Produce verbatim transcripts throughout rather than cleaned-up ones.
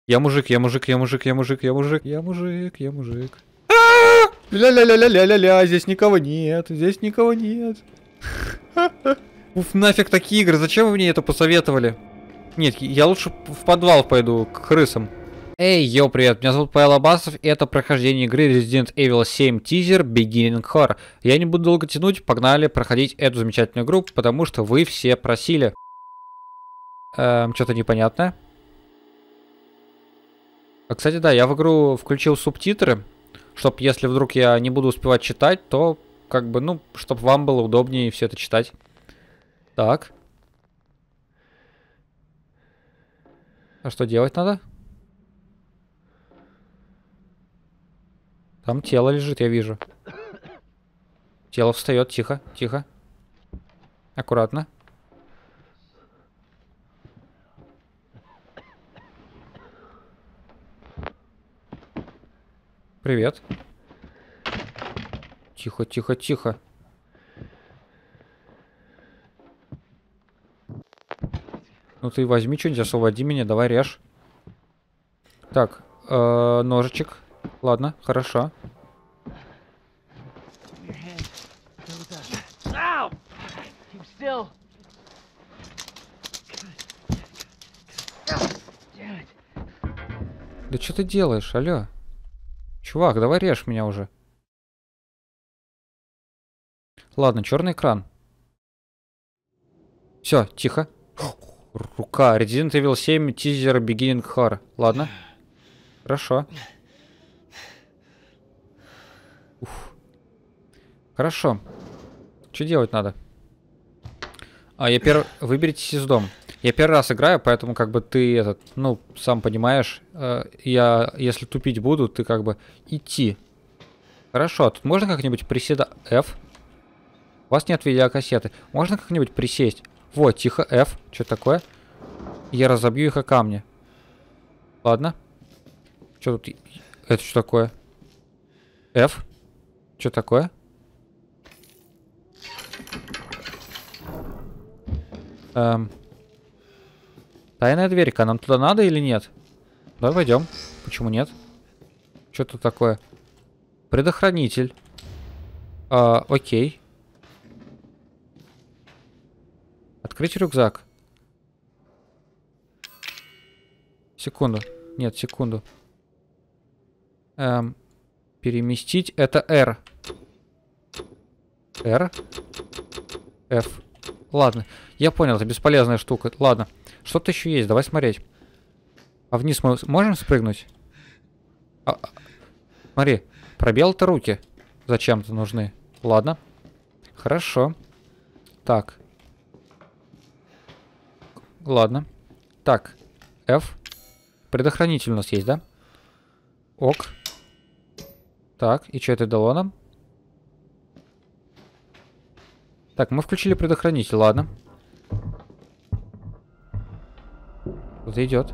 Я мужик, я мужик, я мужик, я мужик, я мужик, я мужик, я мужик. Ля-ля-ля-ля-ля-ля-ля, здесь никого нет, здесь никого нет. Уф, нафиг такие игры, зачем вы мне это посоветовали? Нет, я лучше в подвал пойду, к крысам. Эй, йоу, привет, меня зовут Павел Абасов, и это прохождение игры Resident Evil семь тизер Beginning Horror. Я не буду долго тянуть, погнали проходить эту замечательную игру, потому что вы все просили. Эм, что-то непонятное. А, кстати, да, я в игру включил субтитры, чтоб, если вдруг я не буду успевать читать, то, как бы, ну, чтобы вам было удобнее все это читать. Так. А что делать надо? Там тело лежит, я вижу. Тело встает, тихо, тихо. Аккуратно. Привет. Тихо, тихо, тихо. Ну ты возьми что-нибудь, освободи меня, давай режь. Так, э, ножичек. Ладно, хорошо. Да что ты делаешь, алло? Чувак, давай режь меня уже. Ладно, черный экран. Все, тихо. Рука. Resident Evil семь тизер Beginning Horror. Ладно. Хорошо. Уф. Хорошо. Что делать надо? А, я первый... Выберитесь из дома. Я первый раз играю, поэтому как бы ты этот, ну, сам понимаешь, э, я, если тупить буду, ты как бы идти. Хорошо, а тут можно как-нибудь приседать? F. У вас нет видеокассеты. Можно как-нибудь присесть? Вот, тихо, F. Что такое? Я разобью их о камни. Ладно. Что тут? Это что такое? F. Что такое? Эм. Тайная дверька. Нам туда надо или нет? Давай пойдем. Почему нет? Что тут такое? Предохранитель. А, окей. Открыть рюкзак. Секунду. Нет, секунду. Эм, переместить. Это R. R. F. Ладно. Я понял, это бесполезная штука. Ладно. Что-то еще есть. Давай смотреть. А вниз мы можем спрыгнуть? А, а, смотри. Пробел-то руки зачем-то нужны. Ладно. Хорошо. Так. Ладно. Так. F. Предохранитель у нас есть, да? Ок. Так, и что это дало нам? Так, мы включили предохранитель, ладно. Кто-то идет.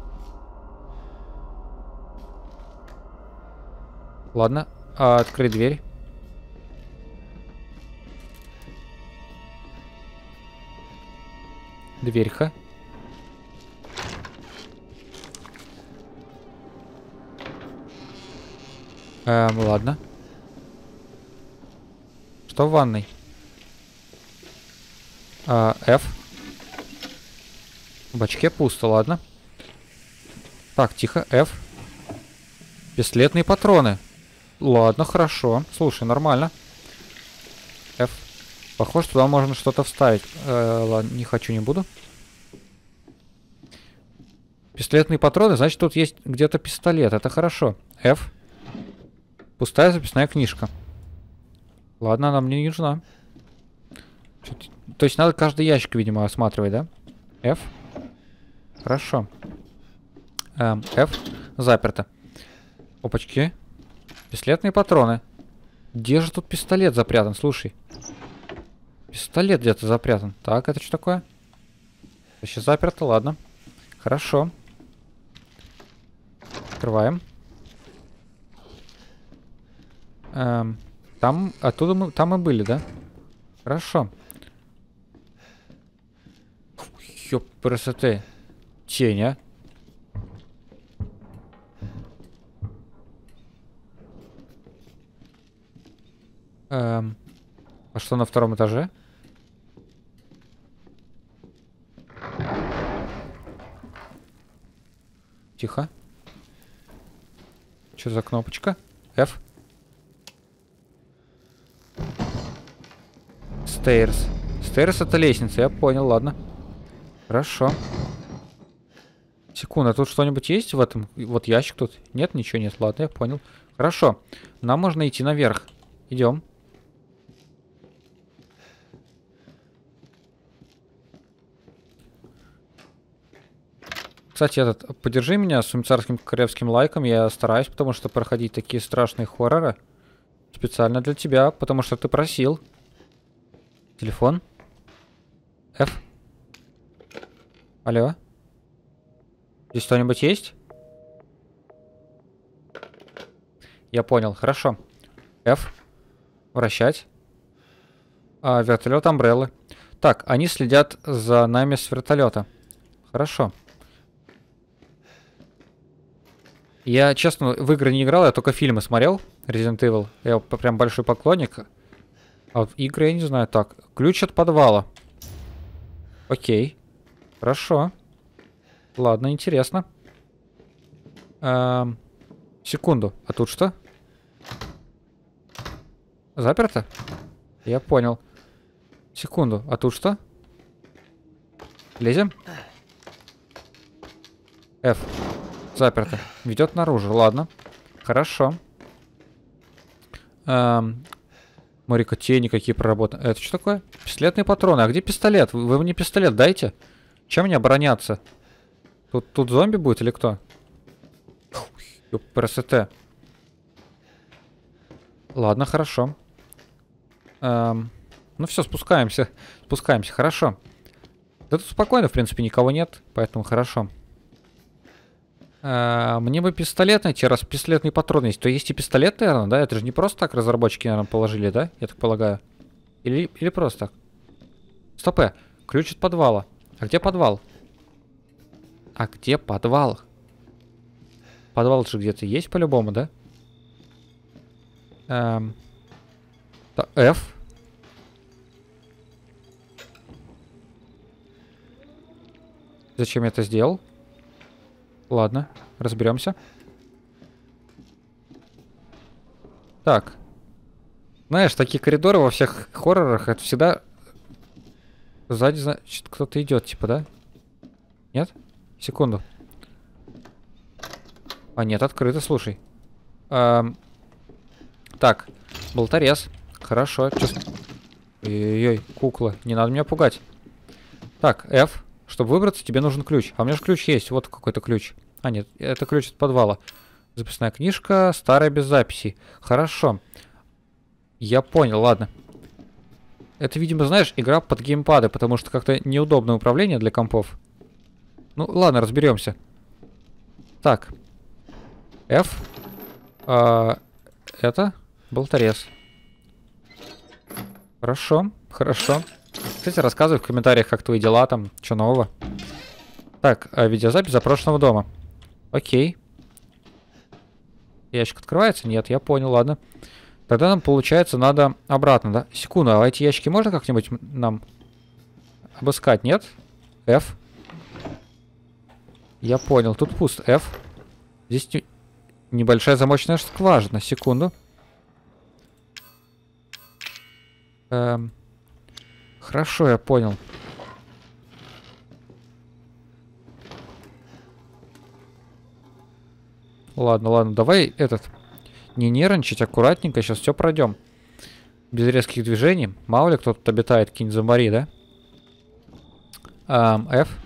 Ладно, а, открыть дверь. Дверька. Эм, ладно. Что в ванной? А, F. В бачке пусто, ладно. Так, тихо, F. Пистолетные патроны. Ладно, хорошо. Слушай, нормально. F. Похоже, туда можно что-то вставить. Э, ладно, не хочу, не буду. Пистолетные патроны, значит, тут есть где-то пистолет. Это хорошо. F. Пустая записная книжка. Ладно, она мне не нужна. То есть надо каждый ящик, видимо, осматривать, да? F. Хорошо. Эм, F. Заперто. Опачки. Пистолетные патроны. Где же тут пистолет запрятан? Слушай. Пистолет где-то запрятан. Так, это что такое? Сейчас заперто, ладно. Хорошо. Открываем. Эм, там, оттуда мы, там мы были, да? Хорошо. Ёп, красоты. Тень, а? Эм, а что на втором этаже? Тихо. Что за кнопочка? F. Stairs. Stairs это лестница, я понял, ладно. Хорошо. Секунду, а тут что-нибудь есть в этом? Вот ящик тут? Нет, ничего нет. Ладно, я понял. Хорошо. Нам можно идти наверх. Идем. Кстати, этот, поддержи меня с царским королевским лайком. Я стараюсь, потому что проходить такие страшные хорроры специально для тебя, потому что ты просил. Телефон. F. Алло. Здесь что-нибудь есть? Я понял, хорошо. F. Вращать. А, вертолет Амбреллы. Так, они следят за нами с вертолета. Хорошо. Я, честно, в игры не играл, я только фильмы смотрел. Resident Evil. Я прям большой поклонник. А в игры я не знаю. Так, ключ от подвала. Окей. Хорошо. Ладно, интересно. Эм, секунду. А тут что? Заперто? Я понял. Секунду. А тут что? Лезем? F. Заперто. Ведет наружу. Ладно. Хорошо. Эм, Смотри-ка, тени какие проработаны. Это что такое? Пистолетные патроны. А где пистолет? Вы, вы мне пистолет дайте. Чем мне обороняться? Тут, тут зомби будет или кто? ПРСТ. Ладно, хорошо. Эм, ну все, спускаемся. Спускаемся, хорошо. Да тут спокойно, в принципе, никого нет, поэтому хорошо. Э, мне бы пистолет найти, раз пистолетный патрон есть. То есть и пистолет, наверное, да? Это же не просто так разработчики, наверное, положили, да? Я так полагаю. Или, или просто так. Стоп, э, ключ от подвала. А где подвал? А где подвал? Подвал же где-то есть по-любому, да? Эм. Да, F. Зачем я это сделал? Ладно, разберемся. Так. Знаешь, такие коридоры во всех хоррорах, это всегда... Сзади, значит, кто-то идет, типа, да? Нет? Секунду. А, нет, открыто, слушай. Эм... Так, болторез. Хорошо. Ой-ой-ой, кукла. Не надо меня пугать. Так, F. Чтобы выбраться, тебе нужен ключ. А у меня же ключ есть. Вот какой-то ключ. А, нет, это ключ от подвала. Записная книжка, старая без записей. Хорошо. Я понял, ладно. Это, видимо, знаешь, игра под геймпады, потому что как-то неудобное управление для компов. Ну, ладно, разберемся. Так. F. А, это болторез. Хорошо, хорошо. Кстати, рассказывай в комментариях, как твои дела там, что нового. Так, а видеозапись запрошенного дома. Окей. Ящик открывается? Нет, я понял, ладно. Тогда нам, получается, надо обратно, да? Секунду, а эти ящики можно как-нибудь нам обыскать, нет? F. Я понял, тут пусто. F. Здесь не... небольшая замочная скважина. Секунду. Эм... Хорошо, я понял. Ладно, ладно, давай этот... Не нервничать, аккуратненько, сейчас все пройдем. Без резких движений. Мало ли кто тут обитает, какие-нибудь зомбари, да? Эм, F.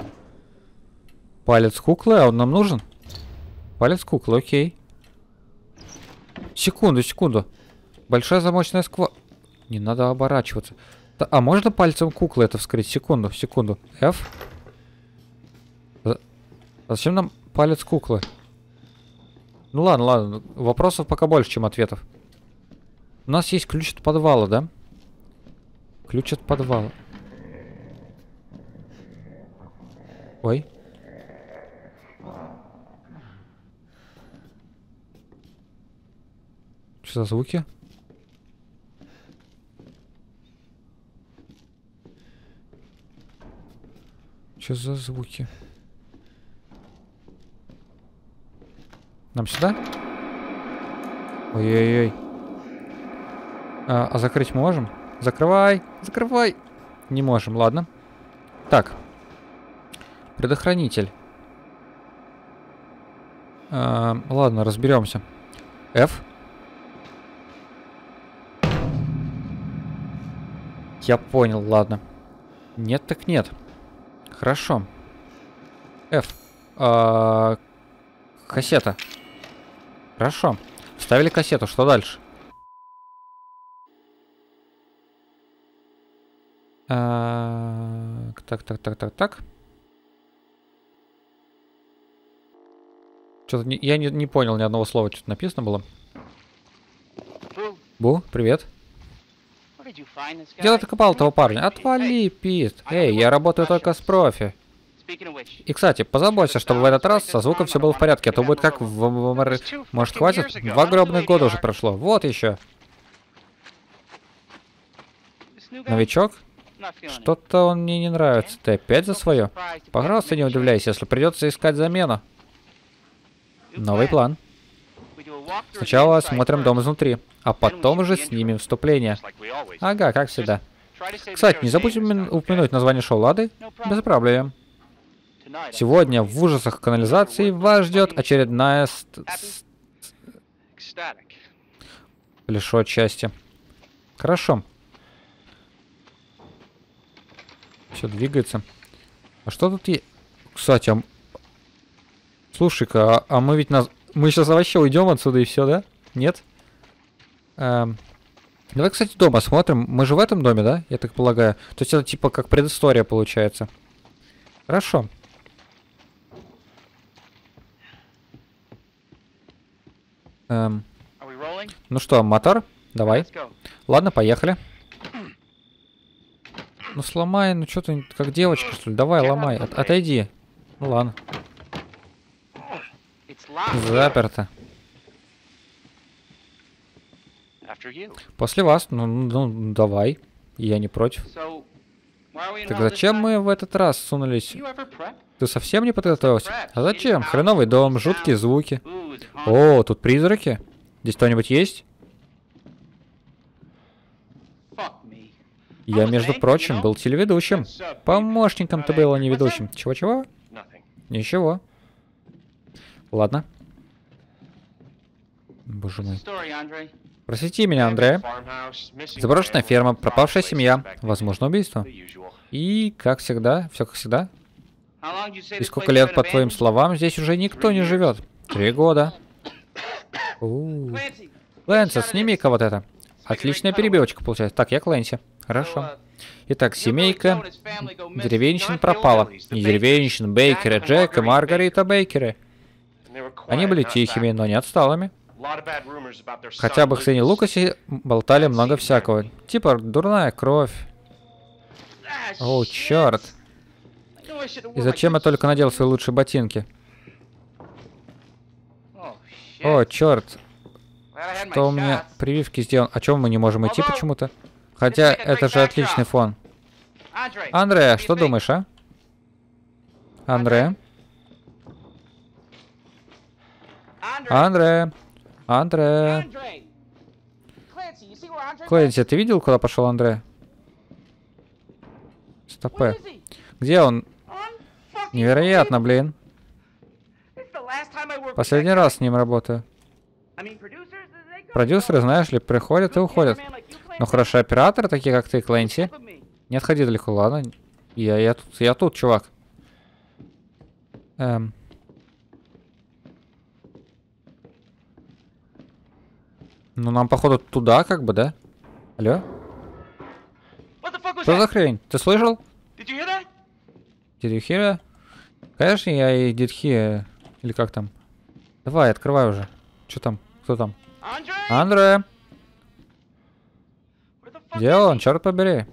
Палец куклы, а он нам нужен? Палец куклы, окей. Секунду, секунду. Большая замочная сква... Не надо оборачиваться. А можно пальцем куклы это вскрыть? Секунду, секунду. F. А зачем нам палец куклы? Ну ладно, ладно. Вопросов пока больше, чем ответов. У нас есть ключ от подвала, да? Ключ от подвала. Ой. Что за звуки? Что за звуки? Нам сюда? Ой-ой-ой. А, а закрыть можем? Закрывай! Закрывай! Не можем, ладно. Так. Предохранитель. А, ладно, разберемся. F. Я понял, ладно. Нет так нет. Хорошо. F. А, кассета. Хорошо. Вставили кассету. Что дальше? А, так, так, так, так, так. Что-то не, я не, не понял ни одного слова, что-то написано было. Бу, привет. Где ты копал этого парня? Отвали, Пит. Эй, я работаю только с профи. И, кстати, позаботься, чтобы в этот раз со звуком все было в порядке, а то будет как в ММР. Может, хватит? Два гробных года уже прошло. Вот еще. Новичок? Что-то он мне не нравится. Ты опять за свое? Пожалуйста, не удивляйся, если придется искать замену. Новый план. Сначала осмотрим дом изнутри, а потом уже снимем вступление. Ага, как всегда. Кстати, не забудем упомянуть название шоу, лады? Без проблем. Сегодня в ужасах канализации вас ждет очередная лишь отчасти. Хорошо. Все двигается. А что тут есть? Кстати, а... слушай-ка, а, а мы ведь нас... Мы сейчас вообще уйдем отсюда и все, да? Нет? Эм... Давай, кстати, дом осмотрим. Мы же в этом доме, да? Я так полагаю. То есть это типа как предыстория получается. Хорошо. Эм... Ну что, мотор? Давай. Ладно, поехали. Ну сломай, ну что ты как девочка, что ли? Давай, ломай. От отойди. Ну ладно. Заперто. После вас, ну, ну давай. Я не против. Так зачем мы в этот раз сунулись? Ты совсем не подготовился? А зачем? Хреновый дом, жуткие звуки. О, тут призраки. Здесь кто-нибудь есть? Я, между прочим, был телеведущим. Помощником ты был, а не ведущим. Чего-чего? Ничего. Ладно. Боже мой. Просвети меня, Андре. Заброшенная ферма, пропавшая семья, возможно, убийство. И, как всегда, все как всегда. И сколько лет, по твоим словам, здесь уже никто не живет? Три года. Лэнси, сними-ка вот это. Отличная перебивочка получается. Так, я Клэнси. Хорошо. Итак, семейка деревенщин пропала. Не деревенщин, Бейкеры, Джек и Маргарита Бейкеры. Они были тихими, но не отсталыми. Хотя об их сыне Лукасе болтали много всякого. Типа дурная кровь. О, черт. И зачем я только надел свои лучшие ботинки? О, черт. Что у меня прививки сделан? А чем мы не можем идти почему-то? Хотя это же отличный фон. Андре, что думаешь, а? Андре? Андре? Андре? Клэнси, ты видел, куда пошел Андре? Стопэ. Где он? Невероятно, блин. Последний раз с ним работаю. Продюсеры, знаешь ли, приходят и уходят. Ну хорошо, операторы, такие как ты, Клэнси. Не отходи далеко, ладно? Я, я тут, я тут, чувак. Эм. Ну нам, походу, туда, как бы, да? Алло? Что за хрень? Ты слышал? Did you hear that? Конечно, я и did hear. Или как там? Давай, открывай уже. Что там? Кто там? Андре! Где он? Черт побери.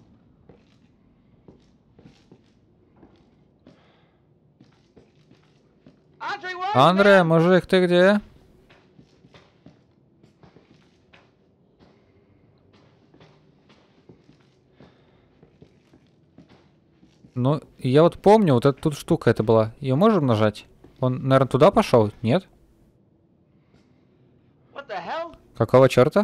Андре, мужик, ты где? Ну, я вот помню, вот эта тут штука это была. Ее можем нажать? Он, наверное, туда пошел? Нет? Какого черта?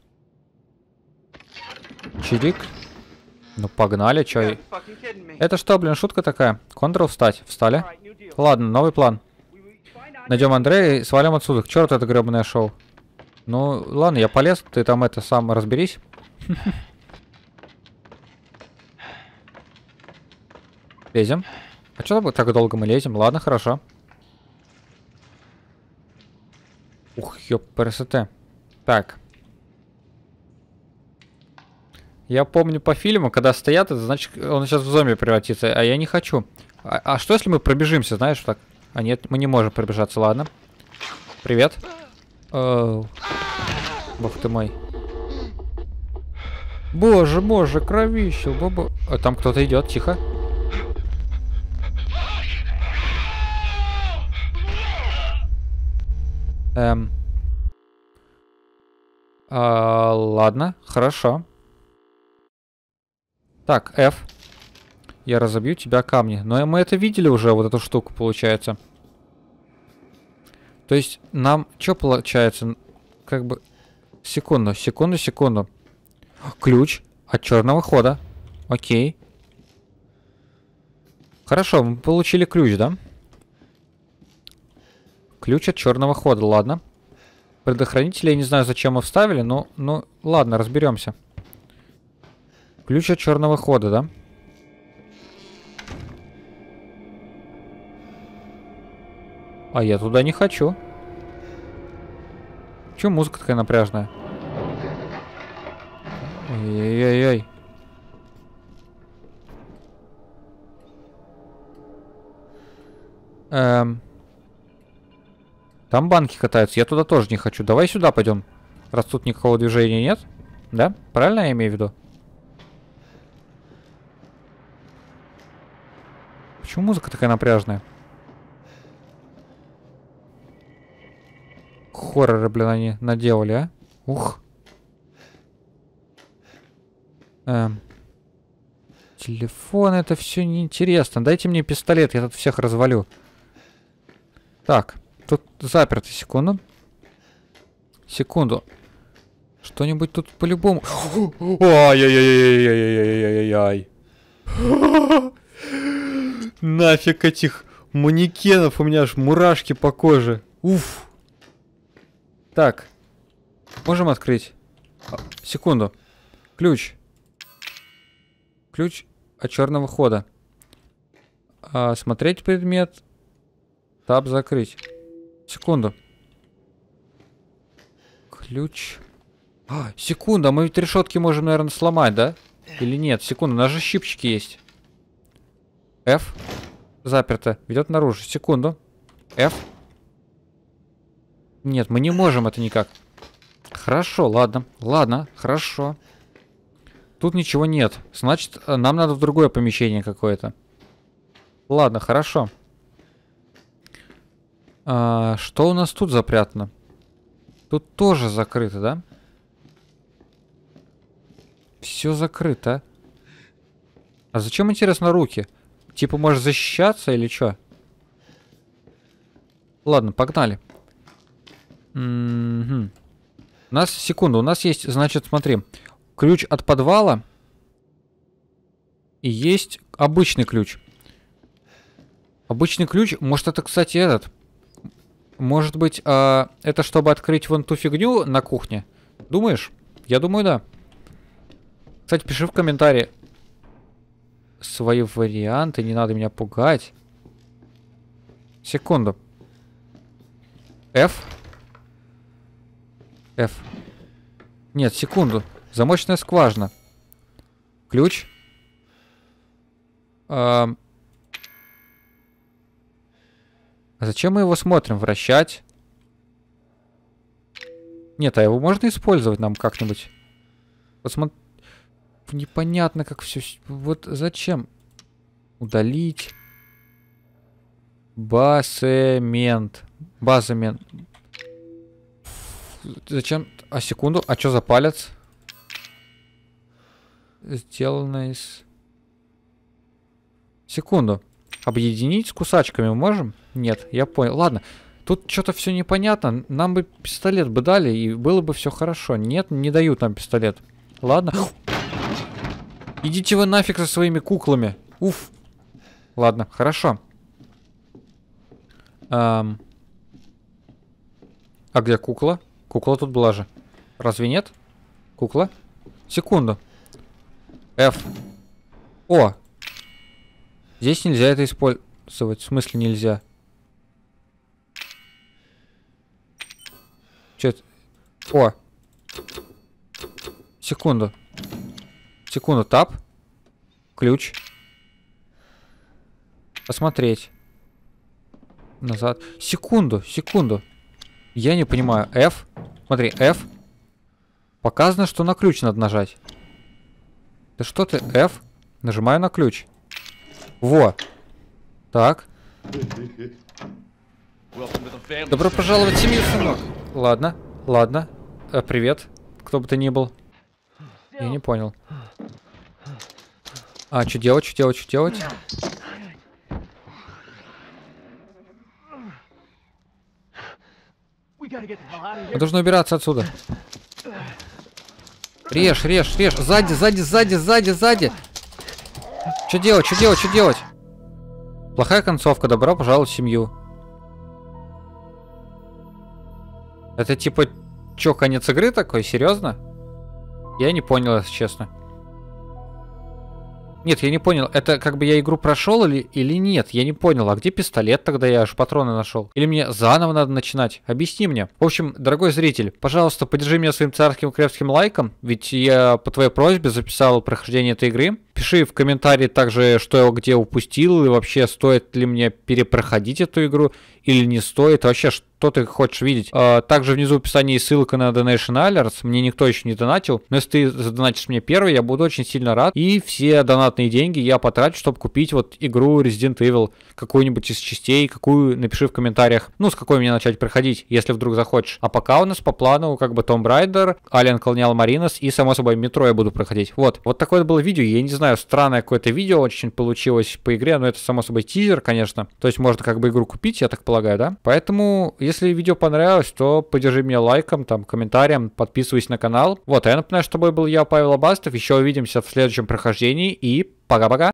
Чирик. Ну, погнали, чё? Это что, блин, шутка такая? Контрол встать. Встали. Ладно, новый план. Найдем Андрея и свалим отсюда. К черту это гребаное шоу. Ну, ладно, я полез. Ты там это сам разберись. Лезем. А что так долго мы лезем? Ладно, хорошо. Ух, ёп, красота. Так. Я помню по фильму, когда стоят, это значит, он сейчас в зомби превратится, а я не хочу. А, а что если мы пробежимся, знаешь, так? А нет, мы не можем пробежаться, ладно. Привет. Оу. Бог ты мой. Боже, боже, кровище, баба. А там кто-то идет, тихо. Эм. А, ладно, хорошо. Так, F. Я разобью тебя камни. Но мы это видели уже, вот эту штуку, получается. То есть нам что получается? Как бы... Секунду, секунду, секунду. Ключ от черного хода. Окей. Хорошо, мы получили ключ, да? Ключ от черного хода, ладно. Предохранители, я не знаю, зачем мы вставили, но... Ну, ладно, разберемся. Ключ от черного хода, да? А я туда не хочу. Чё музыка такая напряжная? Ой-ой-ой. Эм. Там банки катаются. Я туда тоже не хочу. Давай сюда пойдем. Раз тут никакого движения нет. Да? Правильно я имею в виду? Почему музыка такая напряжная? Хорроры, блин, они наделали, а? Ух. Эм. Телефон, это все неинтересно. Дайте мне пистолет, я тут всех развалю. Так, тут заперто, секунду. Секунду. Что-нибудь тут по-любому... Ай-яй-яй-яй-яй-яй-яй-яй-яй. Нафиг этих манекенов, у меня аж мурашки по коже. Уф. Так. Можем открыть? Секунду. Ключ. Ключ от черного хода. А, смотреть предмет. Таб закрыть. Секунду. Ключ. А, секунду, а мы ведь решетки можем, наверное, сломать, да? Или нет? Секунду, у нас же щипчики есть. F. Заперто. Ведет наружу. Секунду. F. Нет, мы не можем это никак. Хорошо, ладно. Ладно, хорошо. Тут ничего нет. Значит, нам надо в другое помещение какое-то. Ладно, хорошо. А, что у нас тут запрятано? Тут тоже закрыто, да? Все закрыто. А зачем, интересно, руки? Типа, можешь защищаться или что? Ладно, погнали. М-м-м. У нас, секунду, у нас есть, значит, смотри. Ключ от подвала. И есть обычный ключ. Обычный ключ, может, это, кстати, этот. Может быть, э, это чтобы открыть вон ту фигню на кухне? Думаешь? Я думаю, да. Кстати, пиши в комментарии свои варианты, не надо меня пугать. Секунду. F. F. Нет, секунду. Замочная скважина. Ключ. А, а зачем мы его смотрим? Вращать? Нет, а его можно использовать нам как-нибудь? Посмотри. Непонятно, как все. Вот зачем? Удалить. Басемент. Базамент. Зачем? А секунду. А что за палец? Сделано из... Секунду. Объединить с кусачками можем? Нет, я понял. Ладно. Тут что-то все непонятно. Нам бы пистолет бы дали, и было бы все хорошо. Нет, не дают нам пистолет. Ладно. Идите вы нафиг со своими куклами. Уф. Ладно, хорошо. Эм. А где кукла? Кукла тут была же. Разве нет? Кукла? Секунду. F. О! Здесь нельзя это использовать. В смысле нельзя? Че это? О! Секунду. Секунду. Тап. Ключ. Посмотреть. Назад. Секунду. Секунду. Я не понимаю. F. Смотри. F. Показано, что на ключ надо нажать. Да что ты? F. Нажимаю на ключ. Во. Так. Добро пожаловать в семью, сынок. Ладно. Ладно. Э, привет. Кто бы ты ни был. Я не понял. А, что делать, что делать, что делать? Мы должны убираться отсюда. Режь, режь, режь. Сзади, сзади, сзади, сзади, сзади. Что делать, что делать, что делать? Плохая концовка. Добро пожаловать в семью. Это типа, чё, конец игры такой? Серьезно? Я не понял, если честно. Нет, я не понял, это как бы я игру прошел или, или нет? Я не понял, а где пистолет тогда? Я аж патроны нашел. Или мне заново надо начинать? Объясни мне. В общем, дорогой зритель, пожалуйста, поддержи меня своим царским крепким лайком, ведь я по твоей просьбе записал прохождение этой игры. Пиши в комментарии также, что я где упустил, и вообще стоит ли мне перепроходить эту игру, или не стоит. Вообще, что ты хочешь видеть. А, также внизу в описании ссылка на Donation Alerts. Мне никто еще не донатил. Но если ты задонатишь мне первый, я буду очень сильно рад. И все донатные деньги я потрачу, чтобы купить вот игру Resident Evil. Какую-нибудь из частей, какую, напиши в комментариях. Ну, с какой мне начать проходить, если вдруг захочешь. А пока у нас по плану как бы Tomb Raider, Alien Colonial Marines и, само собой, метро я буду проходить. Вот. Вот такое было видео. Я не знаю, странное какое-то видео очень получилось по игре, но это, само собой, тизер, конечно. То есть можно как бы игру купить, я так полагаю, да? Поэтому, если видео понравилось, то поддержи меня лайком, там, комментарием, подписывайся на канал. Вот, а я напоминаю, что с тобой был я, Павел Абастов. Еще увидимся в следующем прохождении и пока-пока.